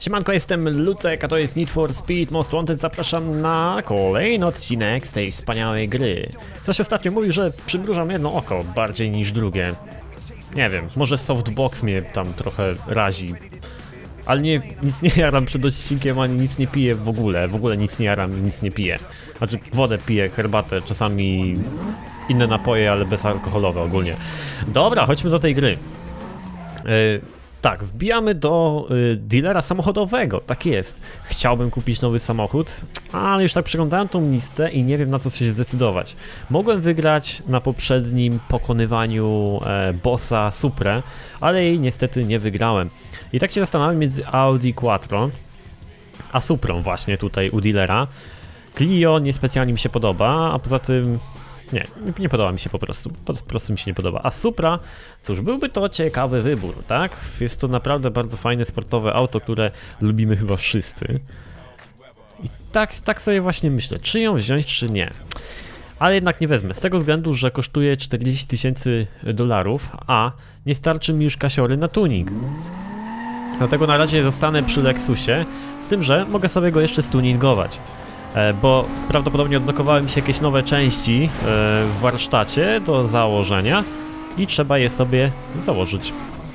Siemanko, jestem Lucek, a to jest Need for Speed Most Wanted. Zapraszam na kolejny odcinek z tej wspaniałej gry. Ktoś ostatnio mówił, że przymrużam jedno oko bardziej niż drugie. Nie wiem, może softbox mnie tam trochę razi. Ale nic nie jaram przed odcinkiem, ani nic nie piję w ogóle. W ogóle nic nie jaram i nic nie piję. Znaczy wodę piję, herbatę, czasami inne napoje, ale bezalkoholowe ogólnie. Dobra, chodźmy do tej gry. Tak, wbijamy do dealera samochodowego, tak jest. Chciałbym kupić nowy samochód, ale już tak przeglądałem tą listę i nie wiem, na co się zdecydować. Mogłem wygrać na poprzednim pokonywaniu bossa Suprę, ale jej niestety nie wygrałem. I tak się zastanawiam między Audi Quattro a Suprą właśnie tutaj u dealera. Clio niespecjalnie mi się podoba, a poza tym nie podoba mi się po prostu mi się nie podoba. A Supra, cóż, byłby to ciekawy wybór, tak? Jest to naprawdę bardzo fajne sportowe auto, które lubimy chyba wszyscy. I tak sobie właśnie myślę, czy ją wziąć, czy nie. Ale jednak nie wezmę, z tego względu, że kosztuje 40 000 $, a nie starczy mi już kasiory na tuning. Dlatego na razie zostanę przy Lexusie, z tym, że mogę sobie go jeszcze stuningować. Bo prawdopodobnie odblokowały mi się jakieś nowe części w warsztacie do założenia i trzeba je sobie założyć.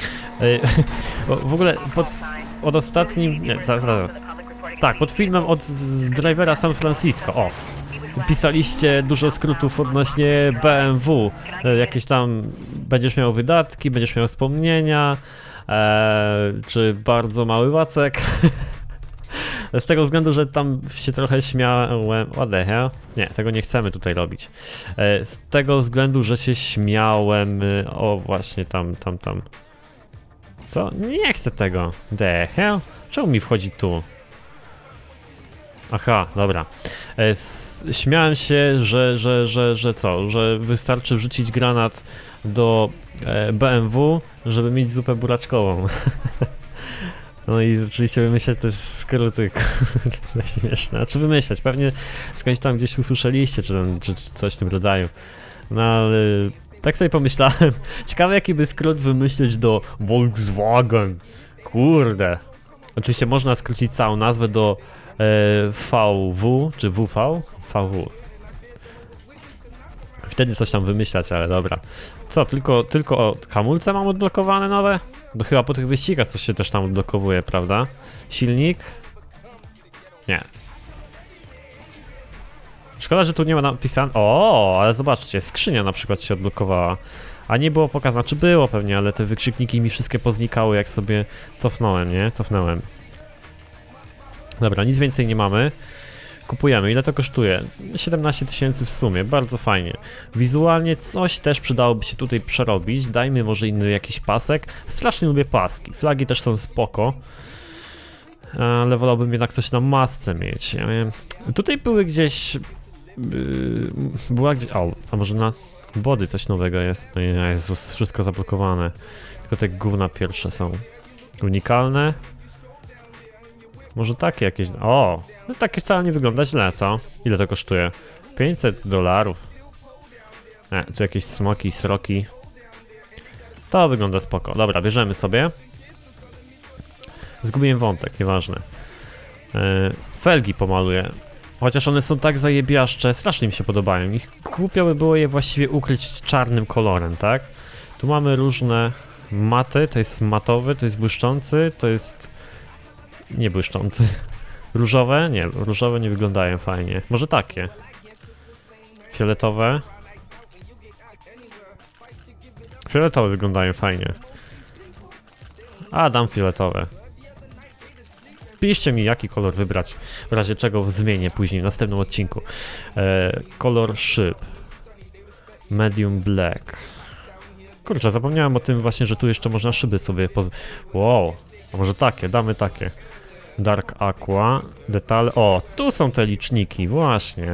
W ogóle od ostatnim... Nie, zaraz. Tak, pod filmem z drivera San Francisco, o! Pisaliście dużo skrótów odnośnie BMW. Jakieś tam będziesz miał wydatki, będziesz miał wspomnienia, czy bardzo mały wacek. Z tego względu, że tam się trochę śmiałem. What the hell? Nie, tego nie chcemy tutaj robić. Z tego względu, że się śmiałem. O, właśnie tam. Co? Nie chcę tego. The hell? Czemu mi wchodzi tu? Aha, dobra. Śmiałem się, że co? Że wystarczy wrzucić granat do BMW, żeby mieć zupę buraczkową. No i zaczęliście wymyślać te skróty, kurde, śmieszne. A czy wymyślać? Pewnie skądś tam gdzieś usłyszeliście, czy coś w tym rodzaju. No ale tak sobie pomyślałem, ciekawe jaki by skrót wymyślić do Volkswagen. Kurde. Oczywiście można skrócić całą nazwę do VW, czy WV? VW. Wtedy coś tam wymyślać, ale dobra. Co, tylko hamulce mam odblokowane nowe? To chyba po tych wyścigach coś się też tam odblokowuje, prawda? Silnik? Nie. Szkoda, że tu nie ma napisane... O, ale zobaczcie, skrzynia na przykład się odblokowała. A nie było pokazane, czy było pewnie, ale te wykrzykniki mi wszystkie poznikały, jak sobie cofnąłem, nie? Cofnąłem. Dobra, nic więcej nie mamy. Kupujemy. Ile to kosztuje? 17 000 w sumie, bardzo fajnie. Wizualnie coś też przydałoby się tutaj przerobić. Dajmy może inny jakiś pasek. Strasznie lubię paski. Flagi też są spoko. Ale wolałbym jednak coś na masce mieć. Tutaj były gdzieś... Była gdzieś... O, a może na body coś nowego jest? No Jezus, wszystko zablokowane. Tylko te gówna pierwsze są unikalne. Może takie jakieś... O! No takie wcale nie wygląda źle, co? Ile to kosztuje? 500 $. Tu jakieś smoki, sroki. To wygląda spoko. Dobra, bierzemy sobie. Zgubiłem wątek, nieważne. Felgi pomaluję. Chociaż one są tak zajebiaszcze, strasznie mi się podobają. Ich głupio by było je właściwie ukryć czarnym kolorem, tak? Tu mamy różne maty, to jest matowy, to jest błyszczący, to jest... Nie błyszczący. Różowe? Nie, różowe nie wyglądają fajnie. Może takie. Fioletowe. Fioletowe wyglądają fajnie. A, dam fioletowe. Piszcie mi, jaki kolor wybrać. W razie czego zmienię później w następnym odcinku. Kolor szyb. Medium black. Kurczę, zapomniałem o tym właśnie, że tu jeszcze można szyby sobie Wow, a może takie, damy takie. Dark Aqua, detale. O, tu są te liczniki, właśnie.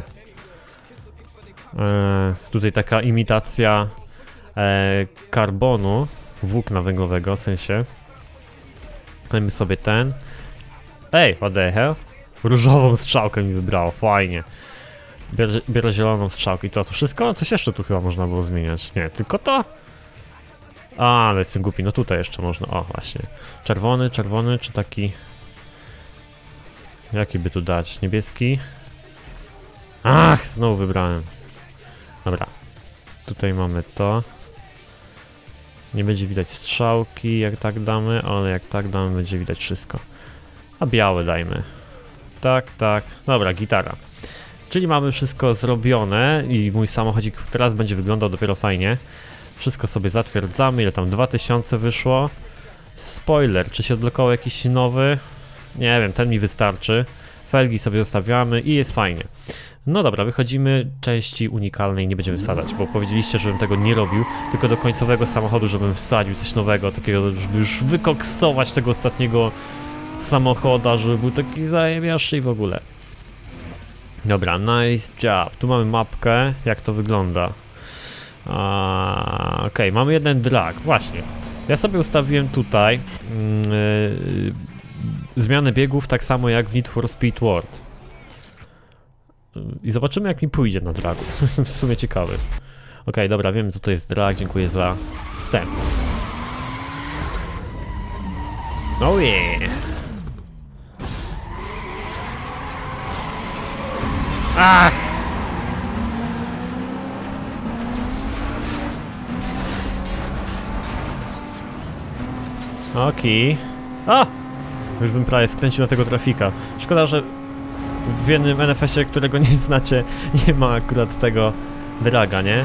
Tutaj taka imitacja karbonu, włókna węglowego, w sensie. Dajmy sobie ten. Ej, what the hell? Różową strzałkę mi wybrało, fajnie. Biorę zieloną strzałkę i to wszystko? Coś jeszcze tu chyba można było zmieniać. Nie, tylko to? A, ale jestem głupi, no tutaj jeszcze można, o właśnie. Czerwony, czy taki... Jaki by tu dać? Niebieski? Ach, znowu wybrałem. Dobra. Tutaj mamy to. Nie będzie widać strzałki, jak tak damy, ale jak tak damy, będzie widać wszystko. A białe dajmy. Tak, tak. Dobra, gitara. Czyli mamy wszystko zrobione i mój samochodzik teraz będzie wyglądał dopiero fajnie. Wszystko sobie zatwierdzamy, ile tam 2000 wyszło. Spoiler, czy się odblokował jakiś nowy? Nie wiem, ten mi wystarczy. Felgi sobie zostawiamy i jest fajnie. No dobra, wychodzimy, części unikalnej nie będziemy wsadzać, bo powiedzieliście, żebym tego nie robił, tylko do końcowego samochodu, żebym wsadził coś nowego, takiego, żeby już wykoksować tego ostatniego samochoda, żeby był taki zajebiaszczy i w ogóle. Dobra, nice job. Tu mamy mapkę, jak to wygląda. Okej, mamy jeden drag, właśnie. Ja sobie ustawiłem tutaj zmianę biegów tak samo jak w Need for Speed World. I zobaczymy, jak mi pójdzie na dragu. W sumie ciekawy. Okej, dobra, wiem, co to jest drag, dziękuję za wstęp. Oh yeah! Ach! Okej. A! Już bym prawie skręcił na tego trafika. Szkoda, że w jednym NFS-ie, którego nie znacie, nie ma akurat tego draga, nie?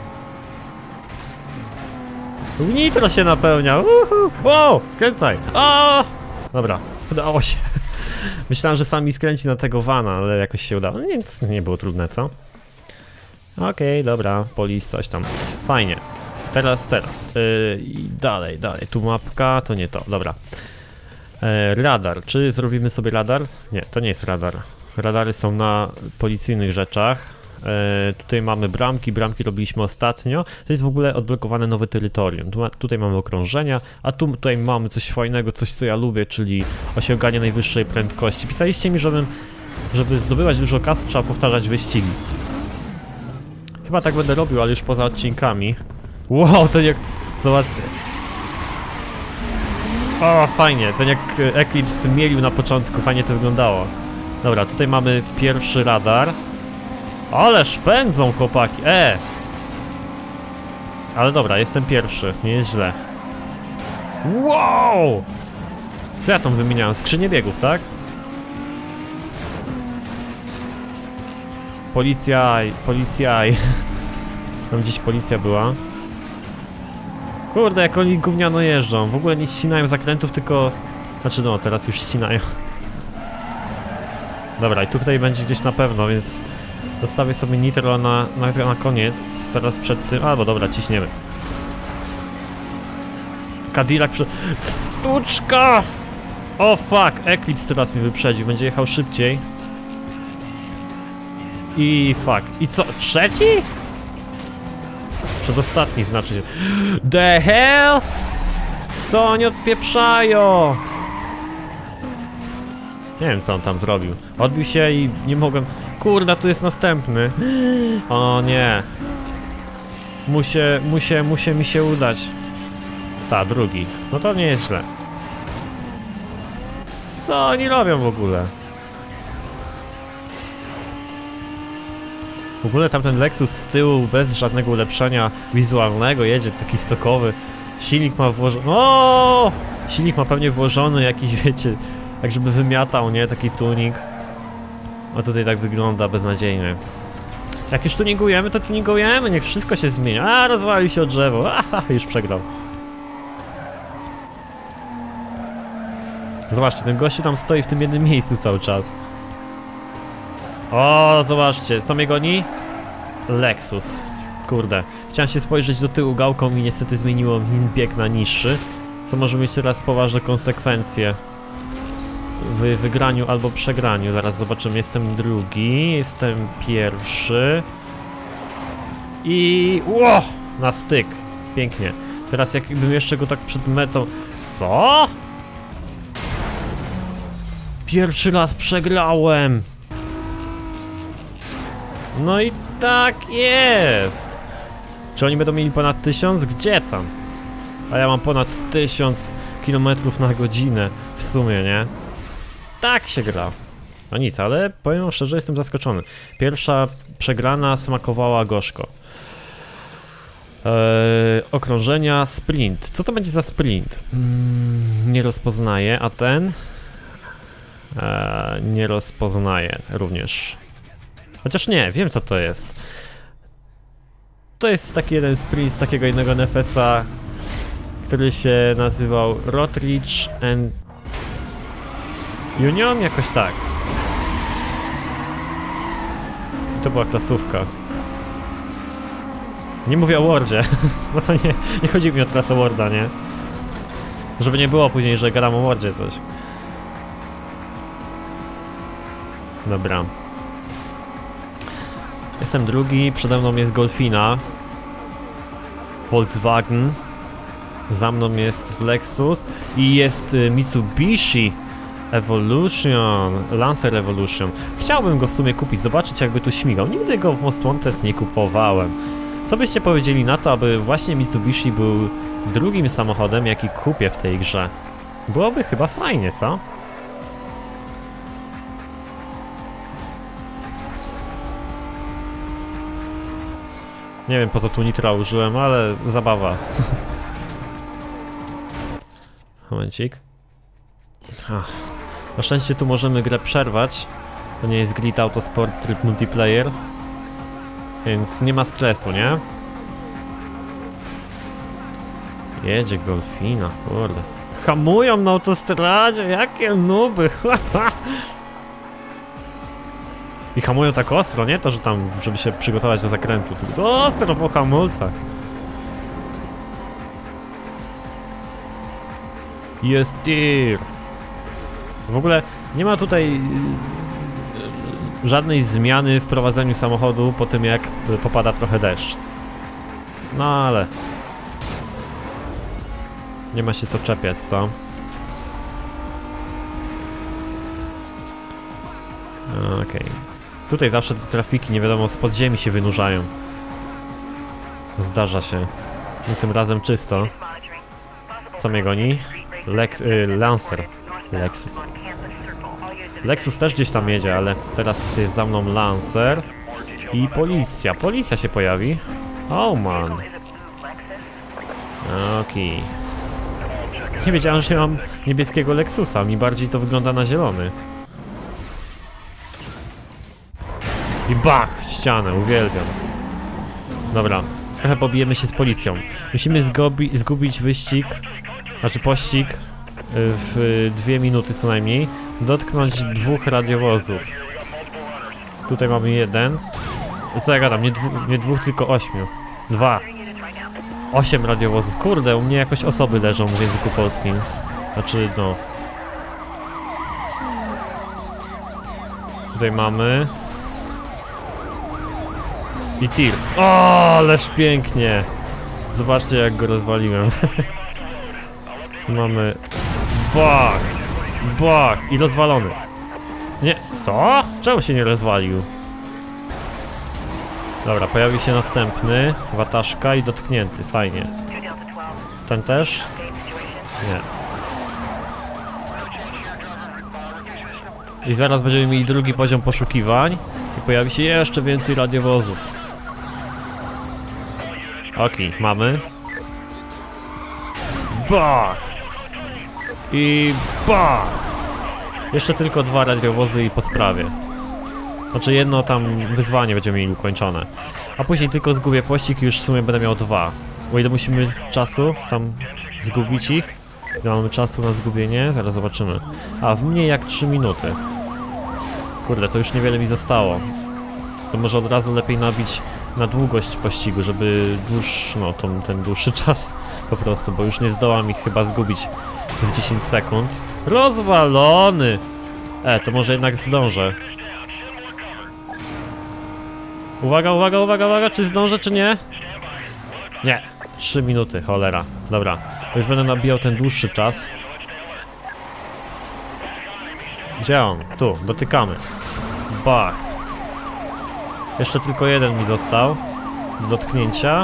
Nitro się napełnia! Wow! Skręcaj! O! Dobra, udało się. Myślałem, że sami skręci na tego vana, ale jakoś się udało. Nic nie było trudne, co? Okej, dobra, polis, coś tam. Fajnie. Teraz. I dalej. Tu mapka, to nie to, dobra. Radar. Czy zrobimy sobie radar? Nie, to nie jest radar. Radary są na policyjnych rzeczach. Tutaj mamy bramki robiliśmy ostatnio. To jest w ogóle odblokowane nowe terytorium. Tutaj mamy okrążenia, a tutaj mamy coś fajnego, coś co ja lubię, czyli osiąganie najwyższej prędkości. Pisaliście mi, żeby zdobywać dużo kasy, trzeba powtarzać wyścigi. Chyba tak będę robił, ale już poza odcinkami. Wow, to jak... Zobaczcie. O, fajnie, to jak Eclipse mielił na początku, fajnie to wyglądało. Dobra, tutaj mamy pierwszy radar. Ależ pędzą chłopaki, Ale dobra, jestem pierwszy, nie jest źle. Wow! Co ja tam wymieniałem? Skrzynię biegów, tak? Policjaj. Tam gdzieś policja była. Kurde, jak oni gówniano jeżdżą. W ogóle nie ścinają zakrętów, tylko... Znaczy no, teraz już ścinają. Dobra, i tutaj będzie gdzieś na pewno, więc... Zostawię sobie nitro na koniec, zaraz przed tym... Albo dobra, ciśniemy. Cadillac Sztuczka! O fuck, Eclipse teraz mi wyprzedził, będzie jechał szybciej. I fuck. I co? Trzeci? Przedostatni znaczy się. The hell? Co oni odpieprzają? Nie wiem, co on tam zrobił. Odbił się i nie mogłem... Kurde, tu jest następny. O nie. Musi mi się udać. Ta, drugi. No to nie jest źle. Co oni robią w ogóle? W ogóle tamten Lexus z tyłu, bez żadnego ulepszenia wizualnego, jedzie taki stokowy. Silnik ma włożony... O! Silnik ma pewnie włożony jakiś, wiecie, tak żeby wymiatał, nie? Taki tuning. A tutaj tak wygląda beznadziejnie. Jak już tuningujemy, to tuningujemy, niech wszystko się zmienia. A, rozwalił się o drzewo. Aha, już przegrał. Zobaczcie, ten gościu tam stoi w tym jednym miejscu cały czas. O, zobaczcie, co mnie goni? Lexus. Kurde, chciałem się spojrzeć do tyłu gałką i niestety zmieniło mi bieg na niższy, co może mieć teraz poważne konsekwencje w wygraniu albo przegraniu. Zaraz zobaczymy, jestem drugi, jestem pierwszy i... Ło! Na styk, pięknie. Teraz jakbym jeszcze go tak przed metą... Co? Pierwszy raz przegrałem! No i tak jest! Czy oni będą mieli ponad 1000? Gdzie tam? A ja mam ponad 1000 km na godzinę w sumie, nie? Tak się gra. No nic, ale powiem szczerze, jestem zaskoczony. Pierwsza przegrana smakowała gorzko. Okrążenia, sprint. Co to będzie za sprint? Nie rozpoznaję, a ten? Nie rozpoznaję również. Chociaż nie, wiem co to jest. To jest taki jeden sprint z takiego jednego NFS-a, który się nazywał Rotridge and Union? Jakoś tak. I to była klasówka. Nie mówię o Wordzie, bo to nie chodzi mi o trasę Worda, nie? Żeby nie było później, że gadam o Wordzie coś. Dobra. Jestem drugi, przede mną jest Golfina. Volkswagen. Za mną jest Lexus i jest Mitsubishi Evolution, Lancer Evolution. Chciałbym go w sumie kupić, zobaczyć jakby tu śmigał. Nigdy go w Most Wanted nie kupowałem. Co byście powiedzieli na to, aby właśnie Mitsubishi był drugim samochodem, jaki kupię w tej grze? Byłoby chyba fajnie, co? Nie wiem po co tu nitra użyłem, ale zabawa. Momencik. Na szczęście tu możemy grę przerwać. To nie jest Grid Autosport tryb multiplayer. Więc nie ma stresu, nie? Jedzie Golfina, kurde. Hamują na autostradzie, jakie nuby! I hamują tak ostro, nie to, że tam, żeby się przygotować do zakrętu, tylko ostro po hamulcach. Jest tir. W ogóle nie ma tutaj żadnej zmiany w prowadzeniu samochodu po tym, jak popada trochę deszcz. No ale nie ma się co czepiać, co? Okej. Tutaj zawsze te trafiki, nie wiadomo, z podziemi się wynurzają. Zdarza się. I tym razem czysto. Co mnie goni? Lancer. Lexus. Lexus też gdzieś tam jedzie, ale teraz jest za mną Lancer. I policja. Policja się pojawi. Oh man. Okej. Nie wiedziałem, że mam niebieskiego Lexusa. Mi bardziej to wygląda na zielony. I bach! W ścianę. Uwielbiam. Dobra. Trochę pobijemy się z policją. Musimy zgubić wyścig, znaczy pościg w 2 minuty co najmniej. Dotknąć 2 radiowozów. Tutaj mamy 1. Co ja gadam? Nie 2, tylko 8. 2. 8 radiowozów. Kurde, u mnie jakoś osoby leżą w języku polskim. Znaczy, no. Tutaj mamy. I tir. O, ależ pięknie. Zobaczcie jak go rozwaliłem. Mamy. Bach! Bach! I rozwalony. Nie, co? Czemu się nie rozwalił? Dobra, pojawi się następny. Wataszka i dotknięty, fajnie. Ten też? Nie. I zaraz będziemy mieli drugi poziom poszukiwań. I pojawi się jeszcze więcej radiowozów. Okej, mamy. Bach! I bach! Jeszcze tylko 2 radiowozy i po sprawie. Znaczy jedno tam wyzwanie będziemy mieli ukończone. A później tylko zgubię pościg i już w sumie będę miał 2. O ile musimy czasu tam zgubić ich? Ile mamy czasu na zgubienie? Zaraz zobaczymy. A, w mniej jak 3 minuty. Kurde, to już niewiele mi zostało. To może od razu lepiej nabić na długość pościgu, żeby ten dłuższy czas po prostu, bo już nie zdołam ich chyba zgubić w 10 sekund. Rozwalony! To może jednak zdążę. Uwaga, uwaga, uwaga, uwaga, czy zdążę, czy nie? Nie, 3 minuty, cholera. Dobra, już będę nabijał ten dłuższy czas. Gdzie on? Tu, dotykamy. Bach. Jeszcze tylko jeden mi został do dotknięcia.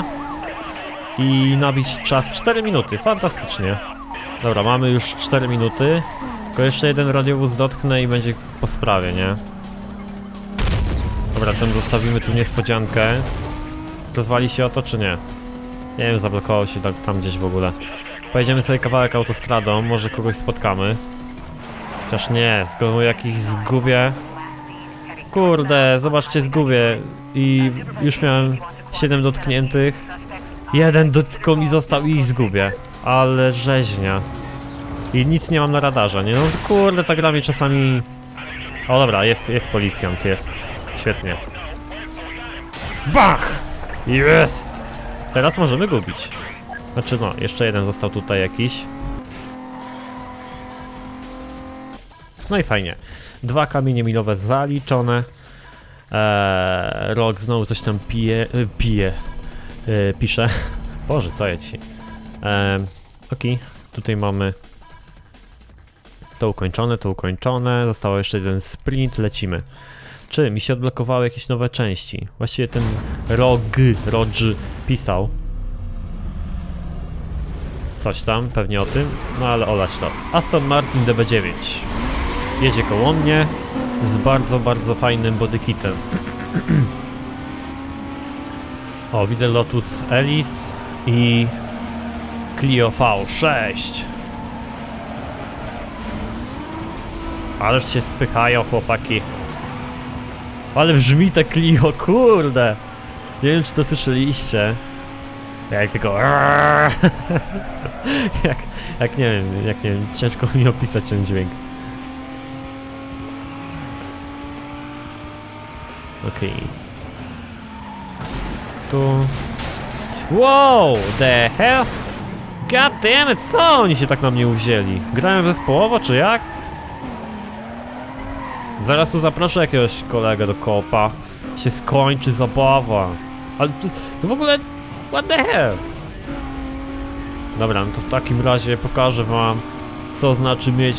I nabić czas 4 minuty, fantastycznie. Dobra, mamy już 4 minuty. Tylko jeszcze jeden radiowóz dotknę i będzie po sprawie, nie? Dobra, ten zostawimy tu niespodziankę. Rozwali się o to, czy nie? Nie wiem, zablokował się tam gdzieś w ogóle. Pojedziemy sobie kawałek autostradą, może kogoś spotkamy. Chociaż nie, skoro jakiś zgubię. Kurde, zobaczcie, zgubię. I już miałem 7 dotkniętych. Jeden tylko mi został i ich zgubię. Ale rzeźnia. I nic nie mam na radarze, nie? No kurde, ta gra mi czasami... O dobra, jest policjant, jest. Świetnie. Bach! Jest! Teraz możemy gubić. Znaczy no, jeszcze jeden został tutaj jakiś. No i fajnie. 2 kamienie milowe zaliczone. Rok znowu coś tam pisze. Boże, co ja dzisiaj. Okej, tutaj mamy to ukończone. Zostało jeszcze jeden sprint, lecimy. Czy mi się odblokowały jakieś nowe części? Właściwie ten Rog pisał coś tam, pewnie o tym, no ale olać to. Aston Martin DB9 jedzie koło mnie z bardzo, bardzo fajnym bodykitem. O, widzę Lotus Elise i Clio V6. Ależ się spychają chłopaki. Ale brzmi te Clio, kurde. Nie wiem, czy to słyszeliście. Jak tylko... jak nie wiem, ciężko mi opisać ten dźwięk. Okej. Tu... Wow, the hell? God damn it, co oni się tak na mnie uwzięli? Grałem zespołowo, czy jak? Zaraz tu zaproszę jakiegoś kolegę do kopa. Się skończy zabawa. Ale to w ogóle... What the hell? Dobra, no to w takim razie pokażę wam, co znaczy mieć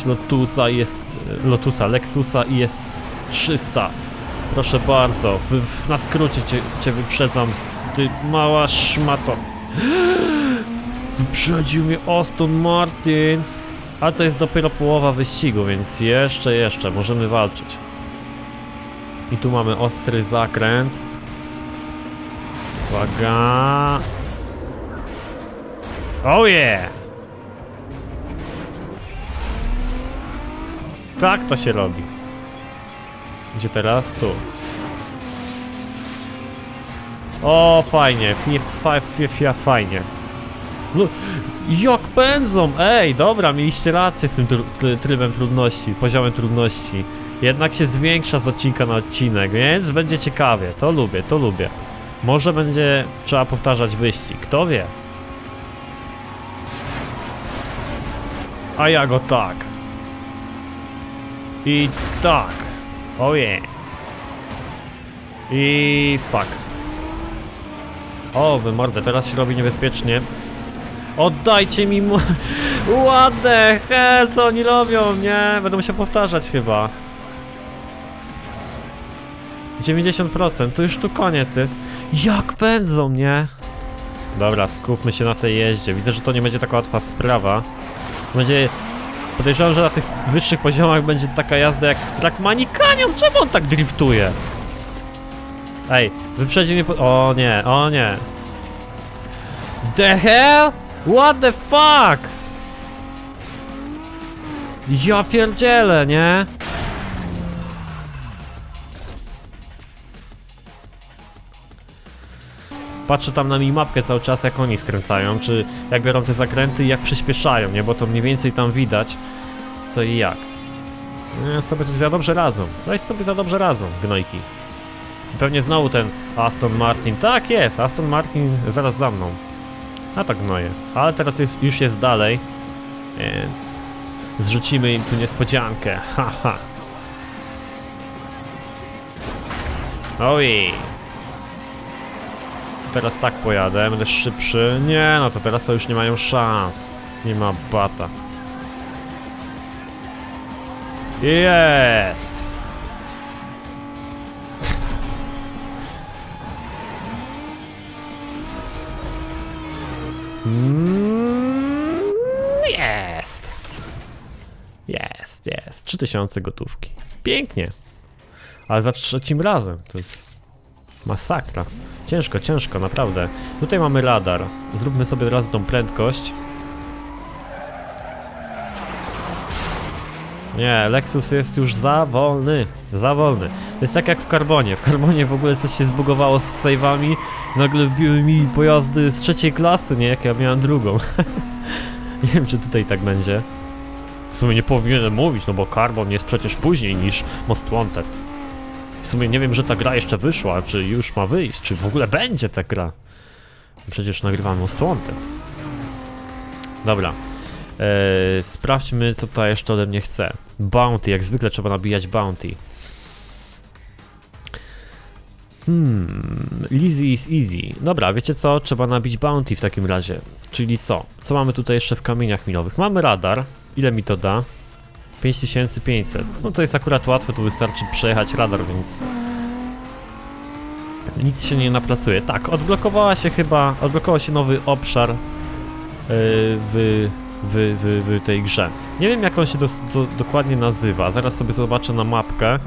Lexusa i jest 300. Proszę bardzo, na skrócie cię wyprzedzam, ty mała szmato. Wyprzedził mnie Aston Martin. Ale to jest dopiero połowa wyścigu, więc jeszcze możemy walczyć. I tu mamy ostry zakręt. Uwaga. Oh yeah! Tak to się robi. Gdzie teraz? Tu. O, fajnie. Fajnie. No, jak pędzą! Ej, dobra, mieliście rację z tym trybem trudności, poziomem trudności. Jednak się zwiększa z odcinka na odcinek, więc będzie ciekawie. To lubię. Może będzie trzeba powtarzać wyścig, kto wie. A ja go tak. I tak. Ojej. I fuck. O, wy mordę, teraz się robi niebezpiecznie. Oddajcie mi What the hell, co oni robią, nie? Będę musiał powtarzać chyba. 90%, to już tu koniec jest. Jak pędzą, nie? Dobra, skupmy się na tej jeździe. Widzę, że to nie będzie taka łatwa sprawa. Podejrzewam, że na tych wyższych poziomach będzie taka jazda jak w Trackmanii Canyon. Czemu on tak driftuje? Ej, wyprzedził mnie o nie. The hell? What the fuck? Ja pierdzielę, nie? Patrzę tam na minimapkę cały czas, jak oni skręcają, czy jak biorą te zakręty i jak przyspieszają, nie? Bo to mniej więcej tam widać, co i jak. Sobie coś za dobrze radzą. Coś sobie za dobrze radzą, gnojki. Pewnie znowu ten Aston Martin. Tak jest, Aston Martin zaraz za mną. A tak gnoje. Ale teraz już jest dalej, więc zrzucimy im tu niespodziankę. Haha. Oj. Teraz tak pojadę, będę szybszy. Nie, no to teraz to już nie mają szans. Nie ma bata. Jest! Jest! Jest. 3000 gotówki. Pięknie. Ale za trzecim razem. To jest masakra. Ciężko, naprawdę. Tutaj mamy radar. Zróbmy sobie od razu tą prędkość. Nie, Lexus jest już za wolny. Za wolny. To jest tak jak w Carbonie. W Carbonie w ogóle coś się zbugowało z save'ami. Nagle wbiły mi pojazdy z trzeciej klasy, nie? Jak ja miałem drugą. Nie wiem, czy tutaj tak będzie. W sumie nie powinienem mówić, no bo Carbon jest przecież później niż Most Wanted. W sumie nie wiem, że ta gra jeszcze wyszła, czy już ma wyjść, czy w ogóle będzie ta gra. Przecież nagrywamy Most Wanted. Dobra. Sprawdźmy, co to jeszcze ode mnie chce. Bounty, jak zwykle trzeba nabijać bounty. Easy is easy. Dobra, wiecie co? Trzeba nabić bounty w takim razie. Czyli co? Co mamy tutaj jeszcze w kamieniach milowych? Mamy radar. Ile mi to da? 5500. No to jest akurat łatwe, tu wystarczy przejechać radar, więc nic się nie napracuje. Tak, odblokował się nowy obszar w tej grze. Nie wiem, jak on się dokładnie nazywa. Zaraz sobie zobaczę na mapkę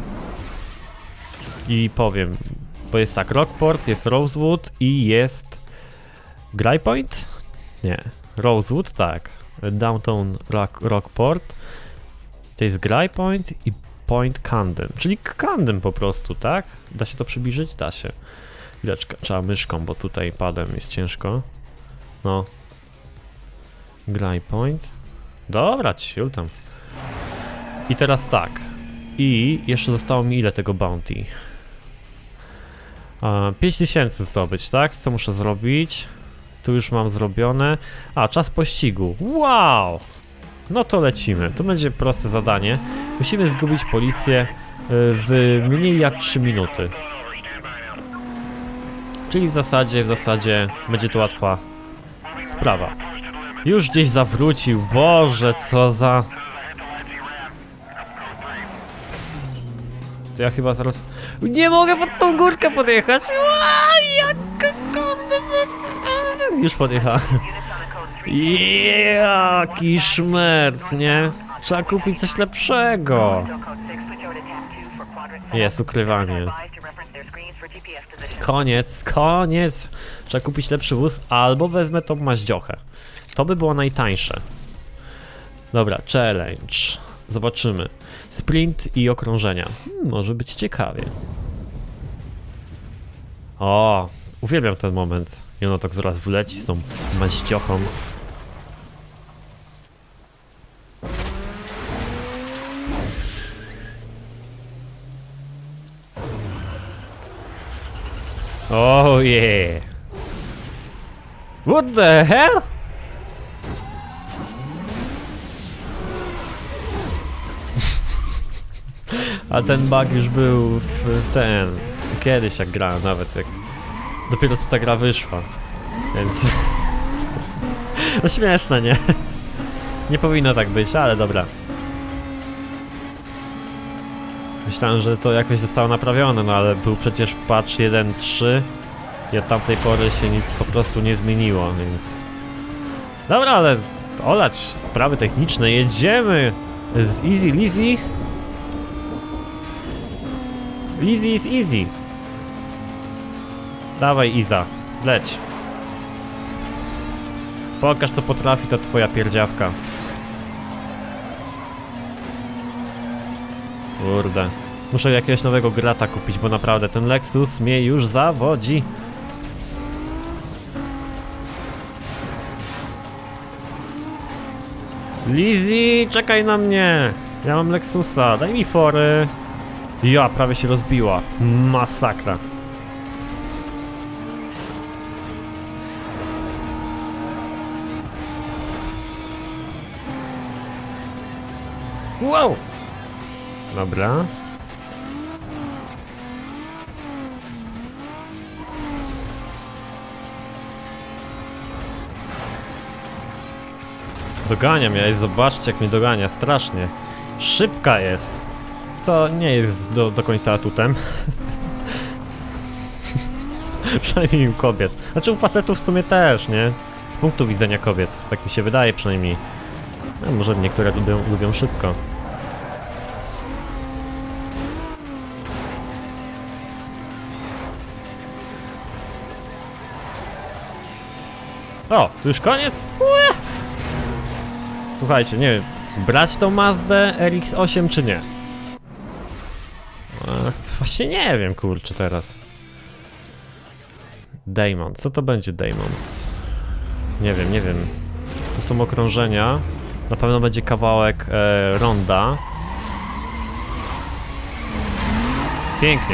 i powiem. Bo jest tak, Rockport, jest Rosewood i jest Greypoint? Nie, Rosewood, tak. Downtown Rockport. To jest Greypoint i Point Camden, czyli Camden po prostu, tak? Da się to przybliżyć? Da się. Chwileczkę, trzeba myszką, bo tutaj padem jest ciężko. No. Greypoint. Dobra, ciul tam. I teraz tak. I jeszcze zostało mi ile tego bounty? 5000 zdobyć, tak? Co muszę zrobić? Tu już mam zrobione. Czas pościgu. Wow! No to lecimy. To będzie proste zadanie. Musimy zgubić policję w mniej jak 3 minuty. Czyli w zasadzie będzie to łatwa sprawa. Już gdzieś zawrócił. Boże, co za... To ja chyba zaraz... Nie mogę pod tą górkę podjechać! Już podjechałem. Jaki szmerc, nie? Trzeba kupić coś lepszego. Jest ukrywanie. Koniec. Trzeba kupić lepszy wóz, albo wezmę tą maździochę. To by było najtańsze. Dobra, challenge. Zobaczymy. Sprint i okrążenia. Może być ciekawie. O, uwielbiam ten moment. I ono tak zaraz wleci z tą maździochą. Oh yeah. What the hell? A ten bug już był kiedyś jak grałem, nawet jak dopiero co ta gra wyszła, więc no śmieszne, nie? Nie powinno tak być, ale dobra. Myślałem, że to jakoś zostało naprawione, no ale był przecież patch 1.3 i od tamtej pory się nic po prostu nie zmieniło, więc... Dobra, ale olać sprawy techniczne, jedziemy z easy Lizzy. Lizzy is easy. Dawaj Iza, leć. Pokaż co potrafi to twoja pierdziawka. Kurde. Muszę jakiegoś nowego grata kupić, bo naprawdę ten Lexus mnie już zawodzi. Lizzy, czekaj na mnie. Ja mam Lexusa, daj mi fory. Ja, prawie się rozbiła. Masakra. Wow! Dobra. Dogania mnie, zobaczcie jak mnie dogania, strasznie. Szybka jest. Co nie jest do końca atutem. Przynajmniej u kobiet. Znaczy u facetów w sumie też, nie? Z punktu widzenia kobiet, tak mi się wydaje przynajmniej. A może niektóre lubią szybko. O, tu już koniec? Ue! Słuchajcie, nie wiem, brać tą Mazdę RX-8 czy nie? Właśnie nie wiem, kurczę, teraz. Daemon, co to będzie Daemon? Nie wiem, nie wiem. To są okrążenia. Na pewno będzie kawałek ronda. Pięknie.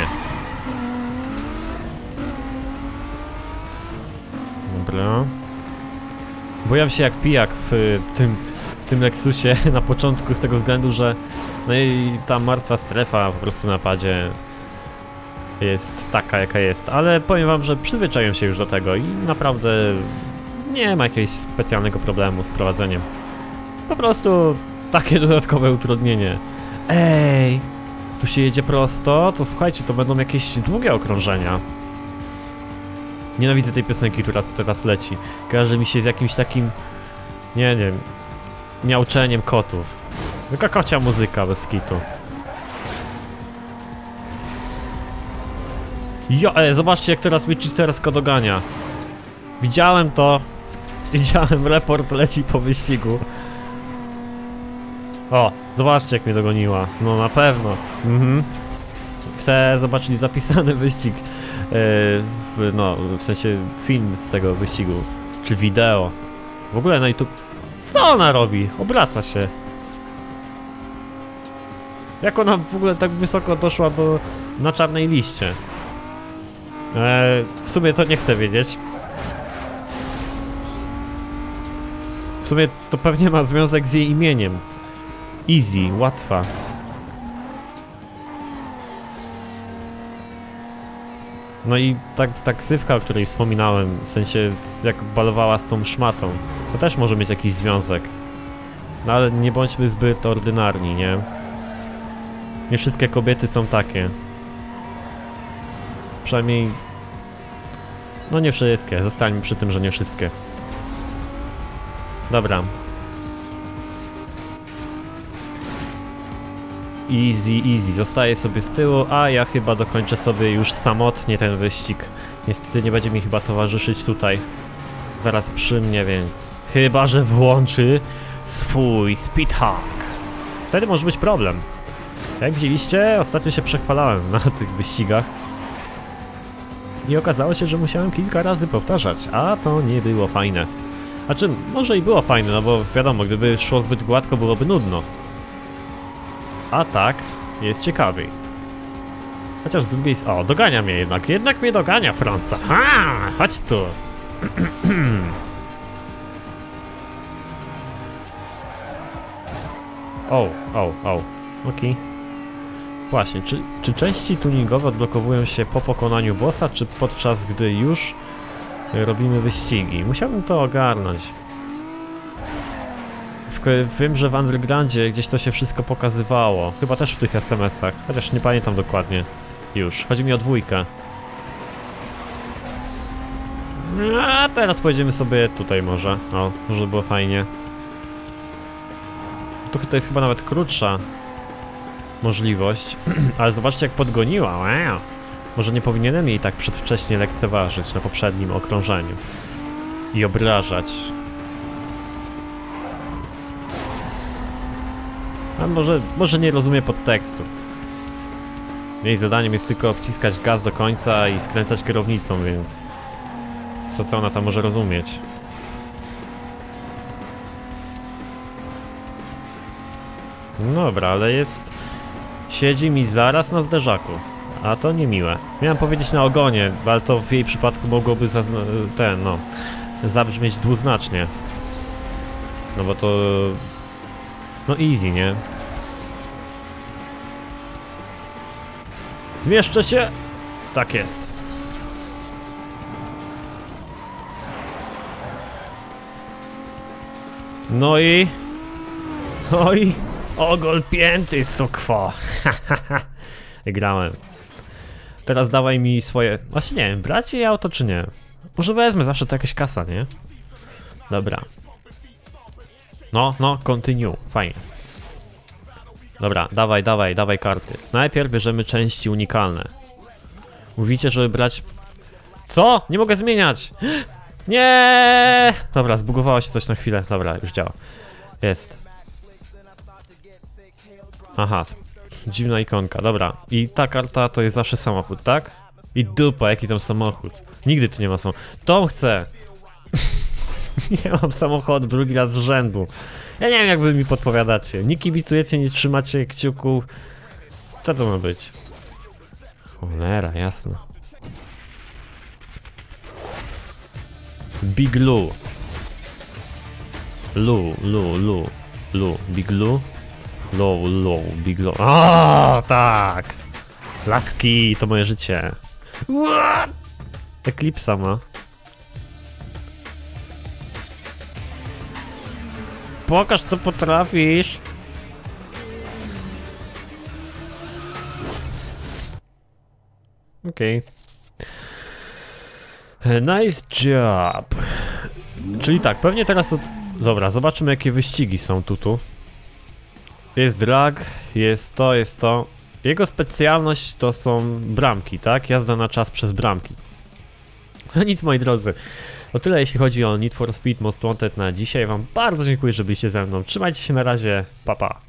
Dobra. Boję się jak pijak w tym Lexusie na początku z tego względu, że no i ta martwa strefa po prostu na padzie jest taka jaka jest, ale powiem wam, że przyzwyczaiłem się już do tego i naprawdę nie ma jakiegoś specjalnego problemu z prowadzeniem. Po prostu takie dodatkowe utrudnienie. Ej, tu się jedzie prosto, to słuchajcie, to będą jakieś długie okrążenia. Nienawidzę tej piosenki, która teraz leci. Kojarzy mi się z jakimś takim, nie wiem, miauczeniem kotów. Taka kocia muzyka bez kitu. Zobaczcie jak teraz mnie cheatersko dogania. Widziałem to. Widziałem, report leci po wyścigu. O, zobaczcie jak mnie dogoniła. No na pewno. Chcę zobaczyć zapisany wyścig. No, w sensie film z tego wyścigu. Czy wideo. W ogóle na YouTube. Co ona robi? Obraca się. Jak ona w ogóle tak wysoko doszła na czarnej liście? W sumie to nie chcę wiedzieć. W sumie to pewnie ma związek z jej imieniem. Easy, łatwa. No i taksywka, o której wspominałem, w sensie jak balowała z tą szmatą, to też może mieć jakiś związek. No ale nie bądźmy zbyt ordynarni, nie? Nie wszystkie kobiety są takie. Przynajmniej... No nie wszystkie, zostańmy przy tym, że nie wszystkie. Dobra. Easy, easy, zostaję sobie z tyłu, a ja chyba dokończę sobie już samotnie ten wyścig. Niestety nie będzie mi chyba towarzyszyć tutaj zaraz przy mnie, więc... Chyba że włączy swój speedhack. Wtedy może być problem. Jak widzieliście, ostatnio się przechwalałem na tych wyścigach. I okazało się, że musiałem kilka razy powtarzać, a to nie było fajne. Znaczy, może i było fajne, no bo wiadomo, gdyby szło zbyt gładko, byłoby nudno. A tak, jest ciekawiej. Chociaż z drugiej strony... O, dogania mnie jednak. Jednak mnie dogania Franca. Ha! Chodź tu. Okej. Właśnie, czy części tuningowe odblokowują się po pokonaniu bossa, czy podczas gdy już robimy wyścigi? Musiałbym to ogarnąć. Wiem, że w Undergroundzie gdzieś to się wszystko pokazywało. Chyba też w tych SMS-ach, chociaż nie pamiętam dokładnie. Już, chodzi mi o dwójkę. A teraz pojedziemy sobie tutaj może. O, może było fajnie. To jest chyba nawet krótsza możliwość. Ale zobaczcie jak podgoniła. Wow. Może nie powinienem jej tak przedwcześnie lekceważyć na poprzednim okrążeniu. I obrażać. A może nie rozumie podtekstu. Jej zadaniem jest tylko wciskać gaz do końca i skręcać kierownicą, więc... Co ona tam może rozumieć? Dobra, ale jest... Siedzi mi zaraz na zderzaku. A to niemiłe. Miałem powiedzieć na ogonie, ale to w jej przypadku mogłoby zabrzmieć dwuznacznie. No bo to... No easy, nie? Zmieszczę się! Tak jest. No i... Oj! Ogol pięty, sukwo! Grałem. Teraz dawaj mi swoje... Właśnie nie wiem, brać jej auto czy nie? Może wezmę, zawsze to jakaś kasa, nie? Dobra. No, continue. Fajnie. Dobra, dawaj karty. Najpierw bierzemy części unikalne. Mówicie, żeby brać... Co? Nie mogę zmieniać! Nie! Dobra, zbugowało się coś na chwilę. Dobra, już działa. Jest. Aha, dziwna ikonka, dobra. I ta karta to jest zawsze samochód, tak? I dupa, jaki tam samochód. Nigdy tu nie ma samochodu. Tą chcę! Nie mam samochodu drugi raz z rzędu. Ja nie wiem, jak wy mi podpowiadacie. Nie kibicujecie, nie trzymacie kciuków. Co to ma być? Cholera, jasne. Big Lu. Lu. Big Lu. Low, Big Lu. O, tak! Laski, to moje życie. What? Eklipsa ma. Pokaż, co potrafisz. Okej. Nice job. Czyli tak, pewnie teraz... Dobra, zobaczymy, jakie wyścigi są tu. Jest drag, jest to. Jego specjalność to są bramki, tak? Jazda na czas przez bramki. No nic, moi drodzy. To tyle, jeśli chodzi o Need for Speed Most Wanted na dzisiaj. Wam bardzo dziękuję, że byliście ze mną. Trzymajcie się, na razie, pa pa.